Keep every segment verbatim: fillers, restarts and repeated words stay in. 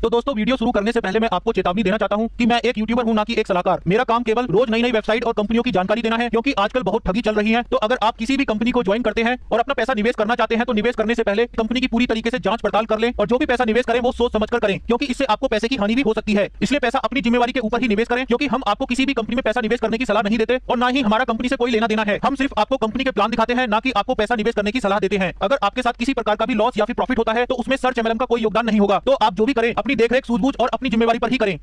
तो दोस्तों वीडियो शुरू करने से पहले मैं आपको चेतावनी देना चाहता हूं कि मैं एक यूट्यूबर हूं, ना कि एक सलाहकार। मेरा काम केवल रोज नई नई वेबसाइट और कंपनियों की जानकारी देना है, क्योंकि आजकल बहुत ठगी चल रही है। तो अगर आप किसी भी कंपनी को ज्वाइन करते हैं और अपना पैसा निवेश करना चाहते हैं तो निवेश करने से पहले कंपनी की पूरी तरीके से जांच पड़ताल कर लें और जो भी पैसा निवेश करें वो सोच समझकर करें, क्योंकि इससे आपको पैसे की हानि भी हो सकती है। इसलिए पैसा अपनी जिम्मेवारी के ऊपर ही निवेश करें, क्योंकि हम आपको किसी भी कंपनी में पैसा निवेश करने की सलाह नहीं देते और ना ही हमारा कंपनी से कोई लेना देना है। हम सिर्फ आपको कंपनी के प्लान दिखाते हैं, ना कि आपको पैसा निवेश करने की सलाह देते हैं। अगर आपके साथ किसी प्रकार का भी लॉस या फिर प्रॉफिट होता है तो उसमें सर्च एमएलएम का कोई योगदान नहीं होगा। तो आप जो भी करें अपनी देखरेख, सूझबूझ और अपनी जिम्मेवारी पर ही करें।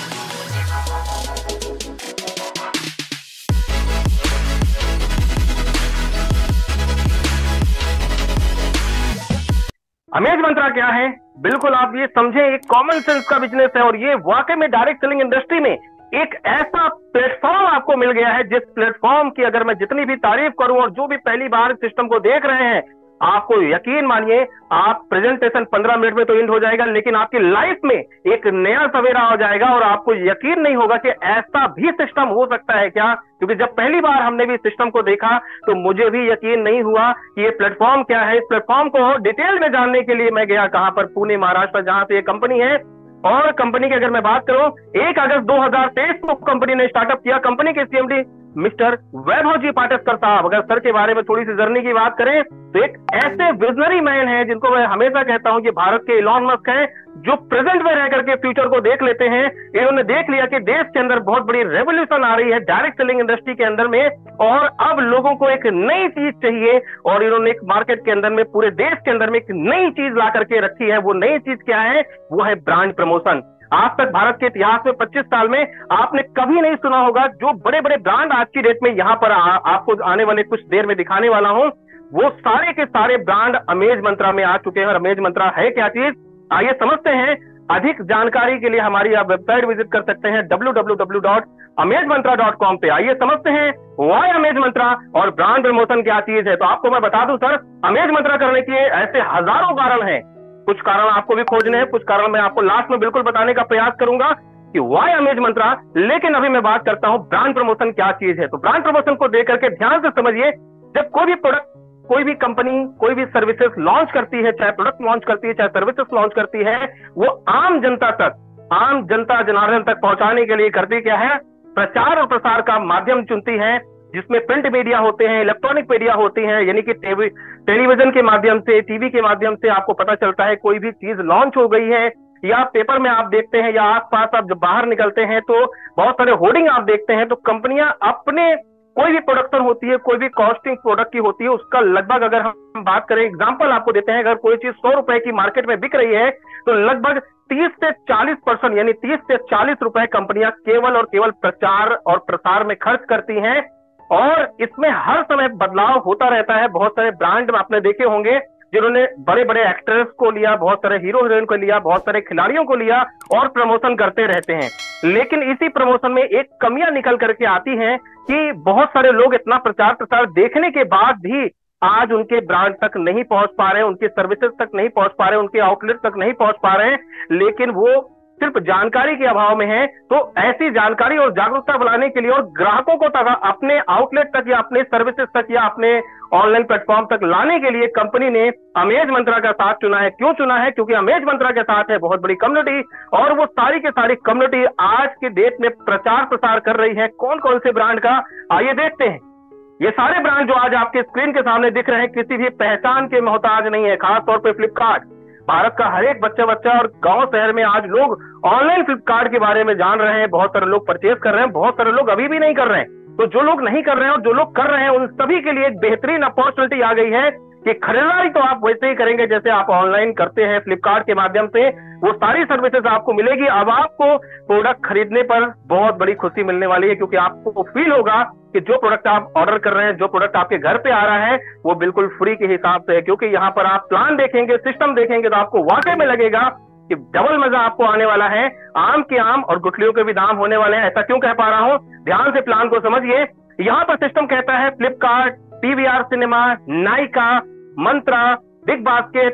अमेज मंत्रा क्या है? बिल्कुल आप ये समझे, एक कॉमन सेंस का बिजनेस है और ये वाकई में डायरेक्ट सेलिंग इंडस्ट्री में एक ऐसा प्लेटफॉर्म आपको मिल गया है जिस प्लेटफॉर्म की अगर मैं जितनी भी तारीफ करूं और जो भी पहली बार सिस्टम को देख रहे हैं, आपको यकीन मानिए आप प्रेजेंटेशन पंद्रह मिनट में तो एंड हो जाएगा, लेकिन आपकी लाइफ में एक नया सवेरा हो जाएगा और आपको यकीन नहीं होगा कि ऐसा भी सिस्टम हो सकता है क्या। क्योंकि जब पहली बार हमने भी सिस्टम को देखा तो मुझे भी यकीन नहीं हुआ कि ये प्लेटफॉर्म क्या है। इस प्लेटफॉर्म को डिटेल में जानने के लिए मैं गया कहां पर, पुणे महाराष्ट्र, जहां से ये कंपनी है। और कंपनी की अगर मैं बात करूं, एक अगस्त दो हज़ार तेईस को कंपनी ने स्टार्टअप किया। कंपनी के सीएमडी मिस्टर वैभव जी पाटस्कर साहब, अगर सर के बारे में थोड़ी सी जर्नी की बात करें तो एक ऐसे विजनरी मैन हैं जिनको मैं हमेशा कहता हूं कि भारत के इलॉन मस्क हैं, जो प्रेजेंट में रह करके फ्यूचर को देख लेते हैं। इन्होंने देख लिया कि देश के अंदर बहुत बड़ी रेवोल्यूशन आ रही है डायरेक्ट सेलिंग इंडस्ट्री के अंदर में और अब लोगों को एक नई चीज चाहिए और इन्होंने एक मार्केट के अंदर में, पूरे देश के अंदर में एक नई चीज ला करके रखी है। वो नई चीज क्या है? वो है ब्रांड प्रमोशन। आज तक भारत के इतिहास में पच्चीस साल में आपने कभी नहीं सुना होगा, जो बड़े बड़े ब्रांड आज की डेट में यहां पर आ, आपको आने वाले कुछ देर में दिखाने वाला हूं, वो सारे के सारे ब्रांड अमेज मंत्रा में आ चुके हैं। और अमेज मंत्रा है क्या चीज, आइए समझते हैं। अधिक जानकारी के लिए हमारी आप वेबसाइट विजिट कर सकते हैं W W W dot Amaze Mantra dot com पे। आइए समझते हैं व्हाई अमेज मंत्रा और ब्रांड प्रमोशन क्या चीज है। तो आपको मैं बता दूं सर, अमेज मंत्रा करने के ऐसे हजारों कारण हैं। कुछ कारण आपको भी खोजने हैं, कुछ कारण मैं आपको लास्ट में बिल्कुल बताने का प्रयास करूंगा कि व्हाई अमेज मंत्रा। लेकिन अभी मैं बात करता हूं ब्रांड प्रमोशन क्या चीज है। तो ब्रांड प्रमोशन को देख करके ध्यान से समझिए। जब कोई भी प्रोडक्ट, कोई भी कंपनी, कोई भी सर्विसेज लॉन्च करती है, चाहे प्रोडक्ट लॉन्च करती है, चाहे सर्विसेज लॉन्च करती है, वो आम जनता तक, आम जनता जनार्दन तक पहुंचाने के लिए करती क्या है? प्रचार और प्रसार का माध्यम चुनती है, जिसमें प्रिंट मीडिया होते हैं, इलेक्ट्रॉनिक मीडिया होती है, यानी कि टेलीविजन के माध्यम से, टीवी के माध्यम से आपको पता चलता है कोई भी चीज लॉन्च हो गई है, या पेपर में आप देखते हैं, या आसपास आप जब बाहर निकलते हैं तो बहुत सारे होर्डिंग आप देखते हैं। तो कंपनियां अपने कोई भी प्रोडक्शन होती है, कोई भी कॉस्टिंग प्रोडक्ट की होती है, उसका लगभग अगर हम बात करें, एग्जांपल आपको देते हैं, अगर कोई चीज सौ रुपए की मार्केट में बिक रही है तो लगभग तीस से चालीस परसेंट यानी तीस से चालीस रुपए कंपनियां केवल और केवल प्रचार और प्रसार में खर्च करती हैं। और इसमें हर समय बदलाव होता रहता है। बहुत सारे ब्रांड आपने देखे होंगे जिन्होंने बड़े बड़े एक्ट्रेस को लिया, बहुत सारे हीरो हीरोइन को लिया, बहुत सारे खिलाड़ियों को लिया और प्रमोशन करते रहते हैं। लेकिन इसी प्रमोशन में एक कमियां निकल करके आती हैं कि बहुत सारे लोग इतना प्रचार प्रसार देखने के बाद भी आज उनके ब्रांड तक नहीं पहुंच पा रहे हैं, उनके सर्विसेज तक नहीं पहुंच पा रहे हैं, उनके आउटलेट तक नहीं पहुंच पा रहे हैं, लेकिन वो सिर्फ जानकारी के अभाव में है। तो ऐसी जानकारी और जागरूकता बढ़ाने के लिए और ग्राहकों को तक अपने आउटलेट तक या अपने सर्विसेज तक या अपने ऑनलाइन प्लेटफॉर्म तक लाने के लिए कंपनी ने अमेज मंत्रा का साथ चुना है। क्यों चुना है? क्योंकि अमेज मंत्रा के साथ है बहुत बड़ी कम्युनिटी और वो सारी की सारी कम्युनिटी आज के डेट में प्रचार प्रसार कर रही है। कौन कौन से ब्रांड का, आइए देखते हैं। ये सारे ब्रांड जो आज आपके स्क्रीन के सामने दिख रहे हैं किसी भी पहचान के मोहताज नहीं है। खासतौर पर फ्लिपकार्ट, भारत का हर एक बच्चा बच्चा और गांव शहर में आज लोग ऑनलाइन फ्लिपकार्ट के बारे में जान रहे हैं। बहुत सारे लोग परचेज कर रहे हैं, बहुत सारे लोग अभी भी नहीं कर रहे हैं। तो जो लोग नहीं कर रहे हैं और जो लोग कर रहे हैं, उन सभी के लिए एक बेहतरीन अपॉर्चुनिटी आ गई है कि खरीदारी तो आप वैसे ही करेंगे जैसे आप ऑनलाइन करते हैं फ्लिपकार्ट के माध्यम से, वो सारी सर्विसेज आपको मिलेगी। अब आपको प्रोडक्ट खरीदने पर बहुत बड़ी खुशी मिलने वाली है, क्योंकि आपको फील होगा कि जो प्रोडक्ट आप ऑर्डर कर रहे हैं, जो प्रोडक्ट आपके घर पे आ रहा है, वो बिल्कुल फ्री के हिसाब से है। क्योंकि यहाँ पर आप प्लान देखेंगे, सिस्टम देखेंगे तो आपको वाकई में लगेगा कि डबल मजा आपको आने वाला है। आम के आम और गुठलियों के भी दाम होने वाले हैं। ऐसा क्यों कह पा रहा हूं? ध्यान से प्लान को समझिए। यहाँ पर सिस्टम कहता है Flipkart, PVR cinema, Nykaa, Myntra, Big Basket,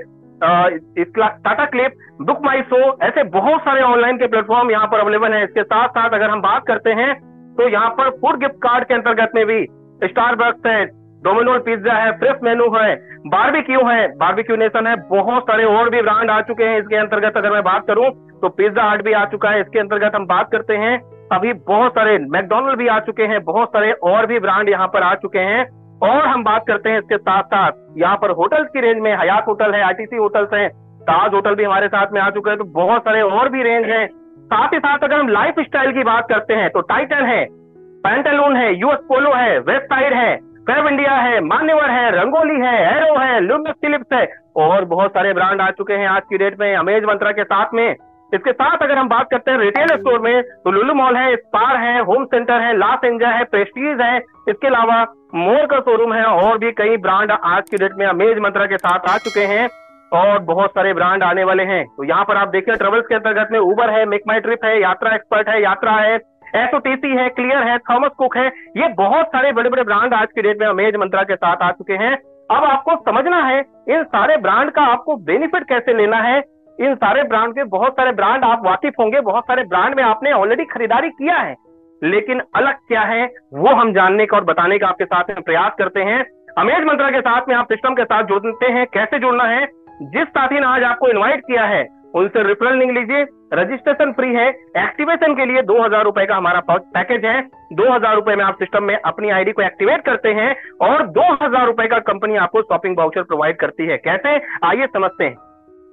Tata Cliq, Book My Show, ऐसे बहुत सारे ऑनलाइन के प्लेटफॉर्म यहाँ पर अवेलेबल हैं। इसके साथ साथ अगर हम बात करते हैं तो यहाँ पर फूड गिफ्ट कार्ड के अंतर्गत में भी स्टारबक्स है, डोमिनोज पिज्जा है, फ्रेश मेनू है, बारबेक्यू है, बारबेक्यू नेशन है, बहुत सारे और भी ब्रांड आ चुके हैं इसके अंतर्गत। अगर मैं बात करूं तो पिज्जा हट भी आ चुका है इसके अंतर्गत। हम बात करते हैं अभी बहुत सारे मैकडोनल्ड भी आ चुके हैं, बहुत सारे और भी ब्रांड यहाँ पर आ चुके हैं। और हम बात करते हैं इसके साथ साथ यहाँ पर होटल्स की रेंज में हयात होटल है, आईटीसी होटल्स है, ताज होटल भी हमारे साथ में आ चुके हैं, तो बहुत सारे और भी रेंज है। साथ ही साथ अगर हम लाइफ स्टाइल की बात करते हैं तो टाइटन है, पैंटालून है, यूएस पोलो है, वेस्ट साइड है, फेब इंडिया है, मान्यवर है, रंगोली है, एरो है, लुमिनस फिलिप्स है, और बहुत सारे ब्रांड आ चुके हैं आज की डेट में अमेज मंत्रा के साथ में। इसके साथ अगर हम बात करते हैं रिटेल स्टोर में तो लुलु मॉल है, स्पार है, होम सेंटर है, लास एंजा है, प्रेस्टीज है, इसके अलावा मोर का शोरूम है, और भी कई ब्रांड आज की डेट में अमेज मंत्रा के साथ आ चुके हैं और बहुत सारे ब्रांड आने वाले हैं। तो यहाँ पर आप देखिए ट्रेवल्स के अंतर्गत में उबर है, मेक माई ट्रिप है, यात्रा एक्सपर्ट है, यात्रा है, एसओटीसी है, क्लियर है, थॉमस कुक है, ये बहुत सारे बड़े बड़े ब्रांड आज की डेट में अमेज मंत्रा के साथ आ चुके हैं। अब आपको समझना है इन सारे ब्रांड का आपको बेनिफिट कैसे लेना है। इन सारे ब्रांड के बहुत सारे ब्रांड आप वाकिफ होंगे, बहुत सारे ब्रांड में आपने ऑलरेडी खरीदारी किया है, लेकिन अलग क्या है वो हम जानने का और बताने का आपके साथ में प्रयास करते हैं। अमेज मंत्रा के साथ में आप सिस्टम के साथ जुड़ते हैं, कैसे जुड़ना है। जिस साथी ने आज आपको इन्वाइट किया है उनसे रेफरल लिंक लीजिए, रजिस्ट्रेशन फ्री है, एक्टिवेशन के लिए दो हजार रुपए का हमारा पैकेज है। दो हजार रुपए में आप सिस्टम में अपनी आईडी को एक्टिवेट करते हैं और दो हजार रुपए का कंपनी आपको शॉपिंग वाउचर प्रोवाइड करती है। कैसे, आइए समझते हैं।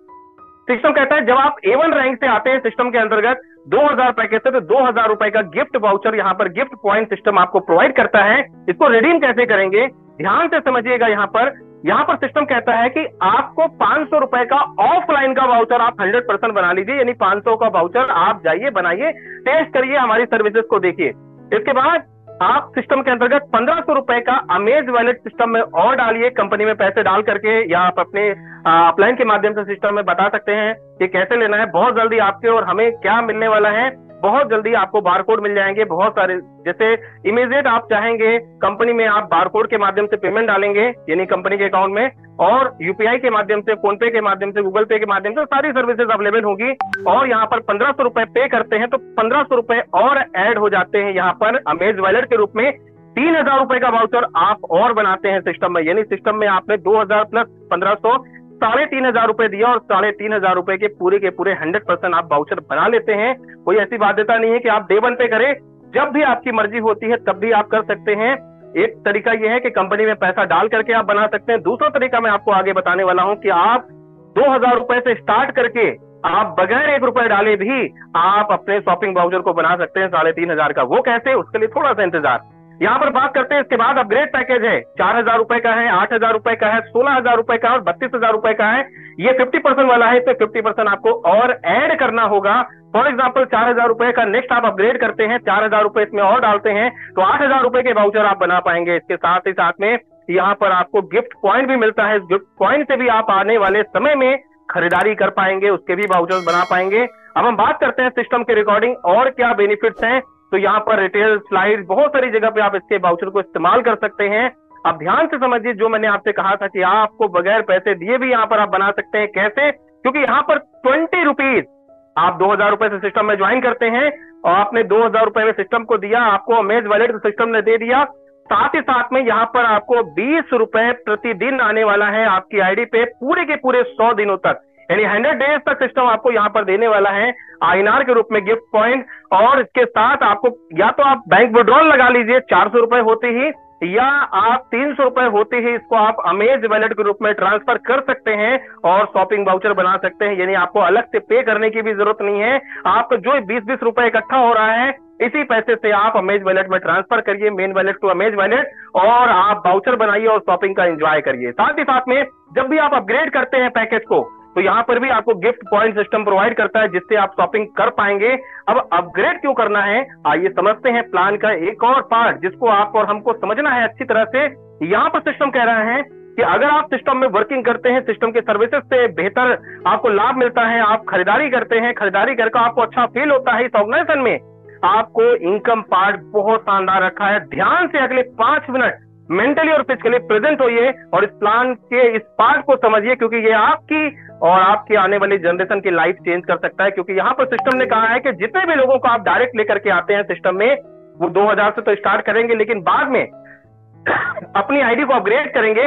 सिस्टम कहता है जब आप ए वन रैंक से आते हैं सिस्टम के अंतर्गत दो हजार पैकेज से, तो दो हजार रुपए का गिफ्ट वाउचर यहाँ पर गिफ्ट पॉइंट सिस्टम आपको प्रोवाइड करता है। इसको रिडीम कैसे करेंगे ध्यान से समझिएगा। यहाँ पर यहाँ पर सिस्टम कहता है कि आपको पांच सौ रुपए का ऑफलाइन का वाउचर आप हंड्रेड परसेंट बना लीजिए, यानी पांच सौ का वाउचर आप जाइए, बनाइए, टेस्ट करिए, हमारी सर्विसेज को देखिए। इसके बाद आप सिस्टम के अंतर्गत पंद्रह सौ रुपए का अमेज वॉलेट सिस्टम में और डालिए, कंपनी में पैसे डाल करके, या आप अपने अपलाइन के माध्यम से सिस्टम में बता सकते हैं कि कैसे लेना है। बहुत जल्दी आपके और हमें क्या मिलने वाला है, बहुत जल्दी आपको बारकोड मिल जाएंगे। बहुत सारे जैसे इमीडिएट आप चाहेंगे कंपनी में आप बारकोड के माध्यम से पेमेंट डालेंगे, यानी कंपनी के अकाउंट में, और यूपीआई के माध्यम से, फोन पे के माध्यम से, गूगल पे के माध्यम से सारी सर्विसेज अवेलेबल होगी। और यहाँ पर पंद्रह सौ रुपए पे करते हैं तो पंद्रह सौ रुपए और ऐड हो जाते हैं यहाँ पर अमेज वॉलेट के रूप में। तीन हजार रुपए का वाउचर आप और बनाते हैं सिस्टम में, यानी सिस्टम में आपने दो हजार प्लस पंद्रह सौ साढ़े तीन हजार रुपए दिया और साढ़े तीन हजार रुपए के पूरे के पूरे हंड्रेड परसेंट आप वाउचर बना लेते हैं। कोई ऐसी बाध्यता नहीं है कि आप डे वन पे करें, जब भी आपकी मर्जी होती है तब भी आप कर सकते हैं। एक तरीका यह है कि कंपनी में पैसा डाल करके आप बना सकते हैं। दूसरा तरीका मैं आपको आगे बताने वाला हूं कि आप दो हजार रुपए से स्टार्ट करके आप बगैर एक रुपए डाले भी आप अपने शॉपिंग वाउचर को बना सकते हैं साढ़े तीन हजार का। वो कैसे, उसके लिए थोड़ा सा इंतजार। यहाँ पर बात करते हैं इसके बाद अपग्रेड पैकेज है, चार हजार रुपए का है, आठ हजार रुपए का है, सोलह हजार रुपए का और बत्तीस हजार रुपए का है। ये फिफ्टी परसेंट वाला है, तो फिफ्टी परसेंट आपको और ऐड करना होगा। फॉर एग्जाम्पल चार हजार रुपए का नेक्स्ट आप अपग्रेड करते हैं, चार हजार रुपए इसमें और डालते हैं तो आठ हजार रुपए के वाउचर आप बना पाएंगे। इसके साथ ही साथ में यहाँ पर आपको गिफ्ट पॉइंट भी मिलता है, गिफ्ट पॉइंट से भी आप आने वाले समय में खरीदारी कर पाएंगे, उसके भी वाउचर्स बना पाएंगे। अब हम बात करते हैं सिस्टम के रिकॉर्डिंग और क्या बेनिफिट्स हैं। तो यहाँ पर रिटेल स्लाइड बहुत सारी जगह पे आप इसके वाउचर को इस्तेमाल कर सकते हैं। अब ध्यान से समझिए, जो मैंने आपसे कहा था कि आपको बगैर पैसे दिए भी यहाँ पर आप बना सकते हैं। कैसे, क्योंकि यहाँ पर ट्वेंटी रुपीज आप दो हजार रुपए से सिस्टम में ज्वाइन करते हैं और आपने दो हजार रुपए में सिस्टम को दिया, आपको अमेज वॉलेट सिस्टम ने दे दिया। साथ ही साथ में यहाँ पर आपको बीस रुपए प्रतिदिन आने वाला है आपकी आईडी पे पूरे के पूरे सौ दिनों तक, यानी हंड्रेड डेज तक सिस्टम आपको यहाँ पर देने वाला है आईएनआर के रूप में गिफ्ट पॉइंट। और इसके साथ आपको या तो आप बैंक विड्रॉल लगा लीजिए चार सौ रुपए होते ही, या आप तीन सौ रुपए होते ही इसको आप अमेज वॉलेट के रूप में ट्रांसफर कर सकते हैं और शॉपिंग वाउचर बना सकते हैं। यानी आपको अलग से पे करने की भी जरूरत नहीं है। आपको जो बीस बीस रुपए इकट्ठा हो रहा है इसी पैसे से आप अमेज वॉलेट में ट्रांसफर करिए, main wallet to Amaze wallet, और आप वाउचर बनाइए और शॉपिंग का एंजॉय करिए। साथ ही साथ में जब भी आप अपग्रेड करते हैं पैकेज को तो यहाँ पर भी आपको गिफ्ट पॉइंट सिस्टम प्रोवाइड करता है जिससे आप शॉपिंग कर पाएंगे। अब अपग्रेड क्यों करना है, आइए समझते हैं प्लान का एक और पार्ट जिसको आप और हमको समझना है अच्छी तरह से। यहाँ पर सिस्टम कह रहा है कि अगर आप सिस्टम में वर्किंग करते हैं, सिस्टम के सर्विसेज से बेहतर आपको लाभ मिलता है, आप खरीदारी करते हैं, खरीदारी करके आपको अच्छा फील होता है, इस ऑर्गेनाइजेशन में आपको इनकम पार्ट बहुत शानदार रखा है। ध्यान से अगले पांच मिनट मेंटली और फिजिकली प्रेजेंट होइए और इस प्लान के इस पार्ट को समझिए, क्योंकि ये आपकी और आपके आने वाली जनरेशन की लाइफ चेंज कर सकता है। क्योंकि यहाँ पर सिस्टम ने कहा है कि जितने भी लोगों को आप डायरेक्ट लेकर के आते हैं सिस्टम में, वो दो हजार से तो स्टार्ट करेंगे, लेकिन बाद में अपनी आईडी को अपग्रेड करेंगे,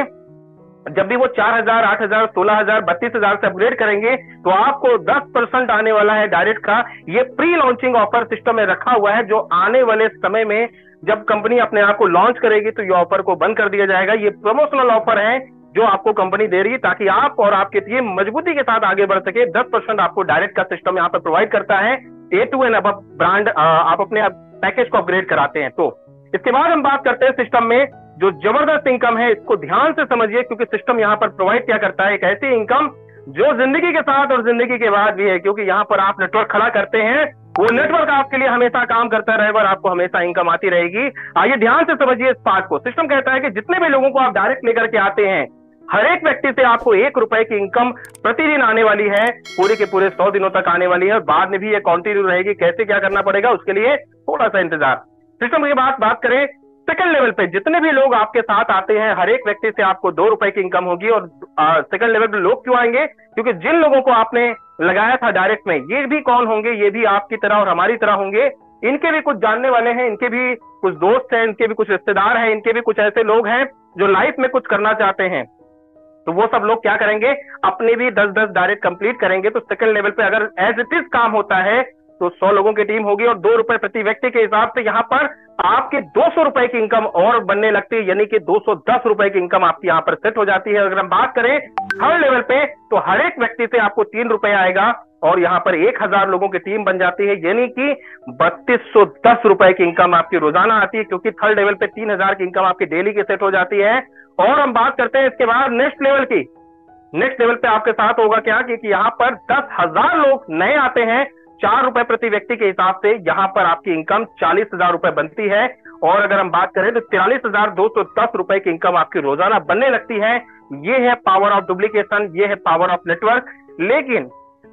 जब भी वो चार हजार, आठ हजार, सोलह हजार, बत्तीस हजार से अपग्रेड करेंगे तो आपको दस परसेंट आने वाला है डायरेक्ट का। ये प्री लॉन्चिंग ऑफर सिस्टम में रखा हुआ है, जो आने वाले समय में जब कंपनी अपने आप को लॉन्च करेगी तो ये ऑफर को बंद कर दिया जाएगा। ये प्रमोशनल ऑफर है जो आपको कंपनी दे रही है ताकि आप और आपकी टीम मजबूती के साथ आगे बढ़ सके। दस परसेंट आपको डायरेक्ट का सिस्टम यहाँ पर प्रोवाइड करता है। ए टू एंड अब ब्रांड आप अपने पैकेज को अपग्रेड कराते हैं। तो इसके बाद हम बात करते हैं सिस्टम में जो जबरदस्त इनकम है, इसको ध्यान से समझिए क्योंकि सिस्टम यहाँ पर प्रोवाइड क्या करता है, एक ऐसी इनकम जो जिंदगी के साथ और जिंदगी के बाद भी है, क्योंकि यहाँ पर आप नेटवर्क खड़ा करते हैं, वो नेटवर्क आपके लिए हमेशा काम करता रहेगा और आपको हमेशा इनकम आती रहेगी। आइए ध्यान से समझिए इस पार्ट को। सिस्टम कहता है कि जितने भी लोगों को आप डायरेक्ट लेकर के आते हैं, हर एक व्यक्ति से आपको एक रुपए की इनकम प्रतिदिन आने वाली है, पूरे के पूरे सौ दिनों तक आने वाली है और बाद में भी ये कंटिन्यू रहेगी। कैसे क्या करना पड़ेगा उसके लिए थोड़ा सा इंतजार। सिस्टम की बात बात करें सेकंड लेवल पे, जितने भी लोग आपके साथ आते हैं हर एक व्यक्ति से आपको दो रुपए की इनकम होगी। और सेकंड लेवल पे लोग क्यों आएंगे, क्योंकि जिन लोगों को आपने लगाया था डायरेक्ट में, ये भी कौन होंगे, ये भी आपकी तरह और हमारी तरह होंगे। इनके भी कुछ जानने वाले हैं, इनके भी कुछ दोस्त हैं, इनके भी कुछ रिश्तेदार हैं, इनके भी कुछ ऐसे लोग हैं जो लाइफ में कुछ करना चाहते हैं। तो वो सब लोग क्या करेंगे, अपने भी दस दस डायरेक्ट कंप्लीट करेंगे। तो सेकंड लेवल पे अगर एज इट इज काम होता है तो सौ लोगों की टीम होगी और दो रुपए प्रति व्यक्ति के हिसाब से यहाँ पर आपके दो सौ रुपए की इनकम और बनने लगती है, यानी कि दो सौ दस रुपए की इनकम आपकी यहाँ पर सेट हो जाती है। अगर हम बात करें थर्ड लेवल पे तो हर एक व्यक्ति से आपको तीन रुपए आएगा और यहाँ पर एक हजार लोगों की टीम बन जाती है, यानी कि बत्तीस सौ दस रुपए की इनकम आपकी रोजाना आती है, क्योंकि थर्ड लेवल पे तीन हजार की इनकम आपकी डेली की सेट हो जाती है। और हम बात करते हैं इसके बाद नेक्स्ट लेवल की। नेक्स्ट लेवल पे आपके साथ होगा क्या कि यहाँ पर दस हजार लोग नए आते हैं, चार रुपए प्रति व्यक्ति के हिसाब से यहाँ पर आपकी इनकम चालीस हजार रुपए बनती है। और अगर हम बात करें तो तिरालीस हजार दो सौ दस रुपए की इनकम आपकी रोजाना बनने लगती है। ये है पावर ऑफ डुप्लीकेशन, ये है पावर ऑफ नेटवर्क। लेकिन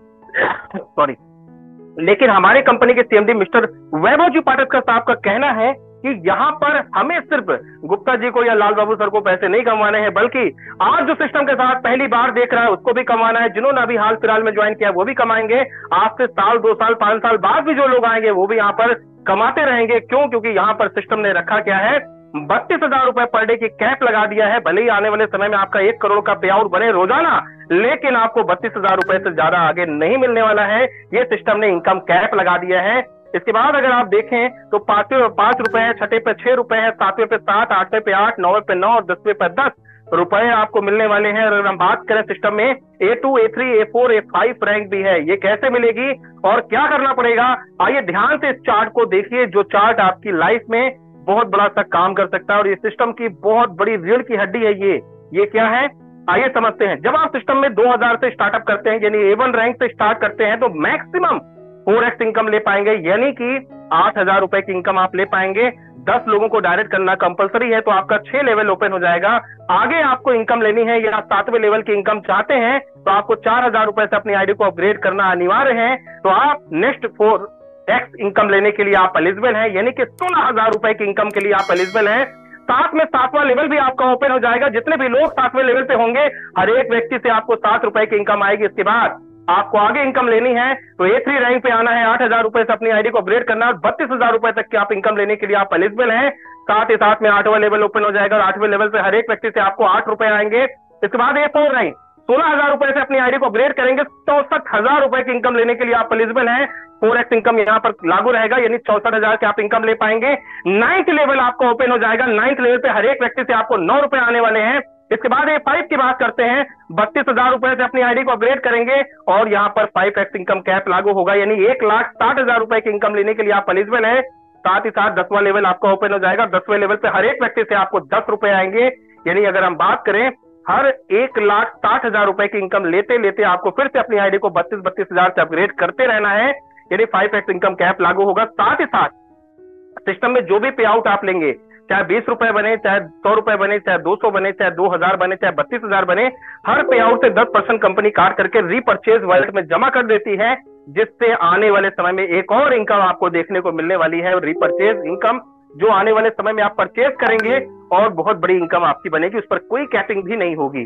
सॉरी लेकिन हमारे कंपनी के सीएमडी मिस्टर वैभव जी पाठक साहब का कहना है कि यहाँ पर हमें सिर्फ गुप्ता जी को या लाल बाबू सर को पैसे नहीं कमाने हैं, बल्कि आज जो सिस्टम के साथ पहली बार देख रहा है उसको भी कमाना है। जिन्होंने अभी हाल फिलहाल में ज्वाइन किया वो भी कमाएंगे, आज से साल दो साल पांच साल बाद भी जो लोग आएंगे वो भी यहाँ पर कमाते रहेंगे। क्यों? क्योंकि यहाँ पर सिस्टम ने रखा क्या है, बत्तीस हजार रुपए पर डे की कैप लगा दिया है। भले ही आने वाले समय में आपका एक करोड़ का पे आउट बने रोजाना, लेकिन आपको बत्तीस हजार रुपए से ज्यादा आगे नहीं मिलने वाला है। ये सिस्टम ने इनकम कैप लगा दिया है। इसके बाद अगर आप देखें तो पांचवें पांच रुपए है, छठे पे छह रुपए है, सातवें पे सात, आठवें पे आठ, नौवें पे नौ और दसवें पे दस रुपए आपको मिलने वाले हैं। अगर हम बात करें सिस्टम में A two, A three, A four, A five rank भी है, ये कैसे मिलेगी और क्या करना पड़ेगा, आइए ध्यान से इस चार्ट को देखिए। जो चार्ट आपकी लाइफ में बहुत बड़ा सा काम कर सकता है और ये सिस्टम की बहुत बड़ी रीढ़ की हड्डी है। ये ये क्या है, आइए समझते हैं। जब आप सिस्टम में दो हजार से स्टार्टअप करते हैं, यानी ए वन रैंक से स्टार्ट करते हैं, तो मैक्सिमम फोर एक्स इनकम ले पाएंगे, यानी कि आठ हजार रुपए की इनकम आप ले पाएंगे। दस लोगों को डायरेक्ट करना कंपलसरी है, तो आपका छह लेवल ओपन हो जाएगा। आगे आपको इनकम लेनी है या सातवें लेवल की इनकम चाहते हैं तो आपको चार हजार रुपए से अपनी आईडी को अपग्रेड करना अनिवार्य है। तो आप नेक्स्ट फोर एक्स इनकम लेने के लिए आप एलिजिबल हैं, यानी कि सोलह हजार रुपए की इनकम के लिए आप एलिजिबल हैं। साथ में सातवां लेवल भी आपका ओपन हो जाएगा। जितने भी लोग सातवें लेवल पे होंगे, हर एक व्यक्ति से आपको सात रुपए की इनकम आएगी। इसके बाद आपको आगे इनकम लेनी है तो ए थ्री रैंक पे आना है, आठ हजार रुपए से अपनी आईडी को अपग्रेड करना है, बत्तीस हजार रुपए तक की आप इनकम लेने के लिए आप एलिजिबल हैं। साथ ही साथ में आठवां लेवल ओपन हो जाएगा और आठवें लेवल पे हर एक व्यक्ति से आपको आठ रुपए आएंगे। इसके बाद ए फोर रैंक सोलह हजार रुपए से अपनी आईडी को अपग्रेड करेंगे, चौसठ हजार रुपए की इनकम लेने के लिए आप एलिजिबल हैं। फोर एक्स इनकम यहाँ पर लागू रहेगा, यानी चौसठ हजार के आप इनकम ले पाएंगे। नाइन्थ लेवल आपका ओपन हो जाएगा। नाइन्थ लेवल पे हर एक व्यक्ति से आपको नौ रुपए आने वाले हैं। इसके बाद ए फाइव की बात करते हैं, बत्तीस हजार रुपए से अपनी आईडी को अपग्रेड करेंगे और यहाँ पर फाइव एक्स इनकम कैप लागू होगा, यानी एक लाख साठ हजार रुपए की इनकम लेने के लिए आप एलिजिबल है। साथ ही साथ दसवां लेवल आपका ओपन हो जाएगा। दसवें लेवल पे हर एक व्यक्ति से आपको दस रुपए आएंगे, यानी अगर हम बात करें हर एक लाख साठ हजार रुपए की इनकम लेते लेते आपको फिर से अपनी आईडी को बत्तीस बत्तीस हजार से अपग्रेड करते रहना है, यानी फाइव एक्स इनकम कैप लागू होगा। साथ ही साथ सिस्टम में जो भी पे आउट आप लेंगे, चाहे बीस रुपए बने, चाहे सौ रुपए बने, चाहे दो सौ बने, चाहे दो हजार बने, चाहे बत्तीस हजार बने, हर पे आउट से दस परसेंट कंपनी काट करके रीपरचेज वॉलेट में जमा कर देती है, जिससे आने वाले समय में एक और इनकम आपको देखने को मिलने वाली है। रीपरचेज इनकम जो आने वाले समय में आप परचेज करेंगे और बहुत बड़ी इनकम आपकी बनेगी, उस पर कोई कैपिंग भी नहीं होगी।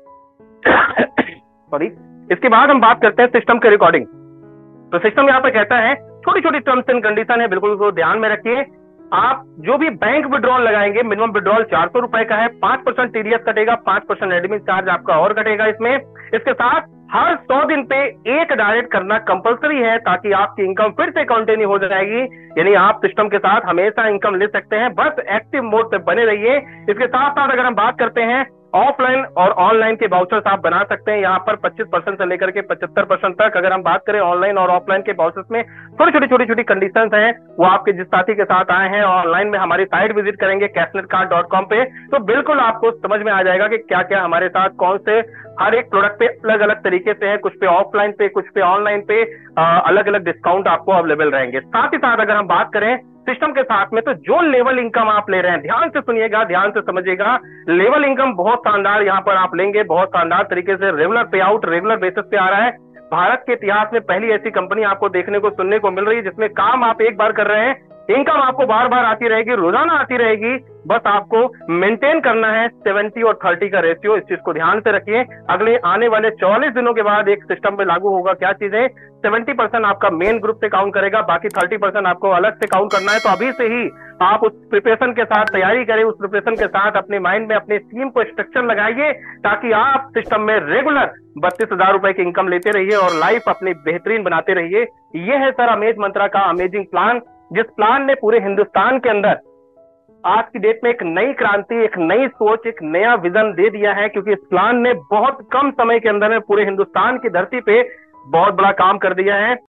सॉरी इसके बाद हम बात करते हैं सिस्टम के रिकॉर्डिंग। तो सिस्टम यहाँ पे कहता है छोटी छोटी टर्म्स एंड कंडीशन है, बिल्कुल उसको ध्यान में रखिए। आप जो भी बैंक विड्रॉल लगाएंगे, मिनिमम विड्रॉल चार सौ रुपए का है, पांच परसेंट टीडीएस कटेगा, पांच परसेंट एडमिन चार्ज आपका और कटेगा इसमें। इसके साथ हर सौ दिन पे एक डायरेक्ट करना कंपलसरी है, ताकि आपकी इनकम फिर से कंटिन्यू हो जाएगी। यानी आप सिस्टम के साथ हमेशा इनकम ले सकते हैं, बस एक्टिव मोड पे बने रहिए। इसके साथ साथ अगर हम बात करते हैं ऑफलाइन और ऑनलाइन के वाउचर्स आप बना सकते हैं यहाँ पर पच्चीस परसेंट से लेकर के पचहत्तर परसेंट तक। अगर हम बात करें ऑनलाइन और ऑफलाइन के वाउचर्स में थोड़ी छोटी छोटी छोटी कंडीशंस हैं, वो आपके जिस साथी के साथ आए हैं ऑनलाइन में हमारी साइट विजिट करेंगे कैशनेट कार्ड डॉट कॉम पे, तो बिल्कुल आपको समझ में आ जाएगा कि क्या क्या हमारे साथ कौन से हर एक प्रोडक्ट पे अलग अलग तरीके से है, कुछ पे ऑफलाइन पे, कुछ पे ऑनलाइन पे अलग अलग डिस्काउंट आपको अवेलेबल रहेंगे। साथ ही साथ अगर हम बात करें सिस्टम के साथ में, तो जो लेवल इनकम आप ले रहे हैं, ध्यान से सुनिएगा, ध्यान से समझिएगा, लेवल इनकम बहुत शानदार यहाँ पर आप लेंगे, बहुत शानदार तरीके से रेगुलर पे आउट रेगुलर बेसिस पे आ रहा है। भारत के इतिहास में पहली ऐसी कंपनी आपको देखने को सुनने को मिल रही है जिसमें काम आप एक बार कर रहे हैं, इनकम आपको बार बार आती रहेगी, रोजाना आती रहेगी। बस आपको मेंटेन करना है सेवेंटी और थर्टी का रेशियो, इस चीज को ध्यान से रखिए। अगले आने वाले चौवालीस दिनों के बाद एक सिस्टम में लागू होगा क्या चीजें, सेवेंटी परसेंट आपका मेन ग्रुप से काउंट करेगा, बाकी थर्टी परसेंट आपको अलग से काउंट करना है। तो अभी से ही आप उस प्रिपरेशन के साथ तैयारी करें, उस प्रिपरेशन के साथ अपने माइंड में अपने स्कीम को स्ट्रक्चर लगाइए, ताकि आप सिस्टम में रेगुलर बत्तीस हजार रुपए की इनकम लेते रहिए और लाइफ अपनी बेहतरीन बनाते रहिए। ये है सर अमेज मंत्रा का अमेजिंग प्लान, जिस प्लान ने पूरे हिंदुस्तान के अंदर आज की डेट में एक नई क्रांति, एक नई सोच, एक नया विजन दे दिया है। क्योंकि इस प्लान ने बहुत कम समय के अंदर में पूरे हिंदुस्तान की धरती पे बहुत बड़ा काम कर दिया है।